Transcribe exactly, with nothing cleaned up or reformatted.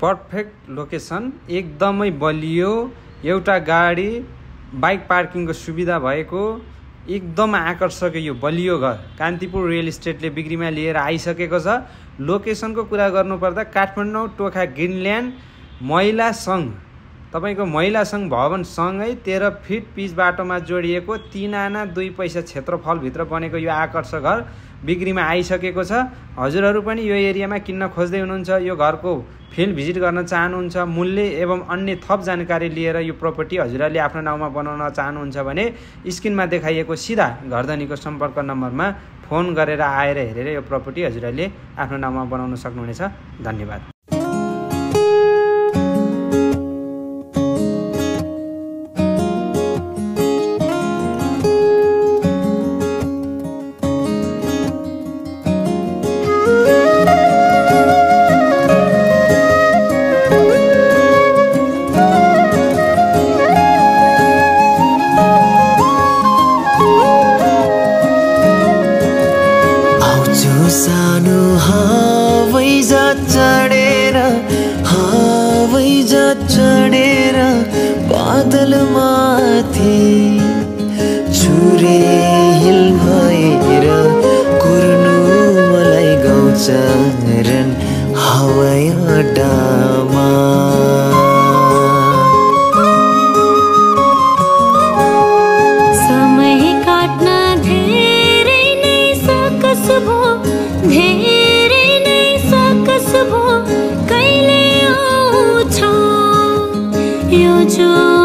Perfect location, एकदमै बलियो, एउटा गाडी बाइक पार्किङको सुविधा भएको एकदम आकर्षक यो बलियो घर कान्तिपुर रियल इस्टेटले बिक्रीमा लिएर आइसकेको छ। लोकेसनको कुरा गर्नुपर्दा काठमाडौँ टोखा ग्रिनल्यान्ड महिला सङ्घ, तपाईको महिला सङ्घ भवनसँगै तेह्र फिट पिच बाटोमा जोडिएको तीन आना दुई पैसा क्षेत्रफलभित्र बनेको यो आकर्षक घर बिक्रीमा आइसकेको छ। हजुरहरू पनि यो एरियामा किन्न खोज्दै हुनुहुन्छ, यो घरको फिल्ड भिजिट गर्न चाहनुहुन्छ, मूल्य एवं अन्य थप जानकारी लिएर यो प्रपर्टी हजुरहरूले आफ्नो नाउँमा बनाउन चाहनुहुन्छ भने स्क्रिनमा देखाइएको सिधा घरधनीको सम्पर्क नम्बरमा फोन गरेर आएर हेरेर यो प्रपर्टी हजुरहरूले आफ्नो नाउँमा बनाउन सक्नुहुनेछ। धन्यवाद। सानो हवाईजहाज चढेर हवाईजहाज चढेर बादलमाथि छुरे हिल भएर कुर्नु मलाई गाउँचरन हवाई अड्डामा। समय काट्न धेरै नै सकस भो, धेरै नै सकस भो, कहिले आउँछ यो जो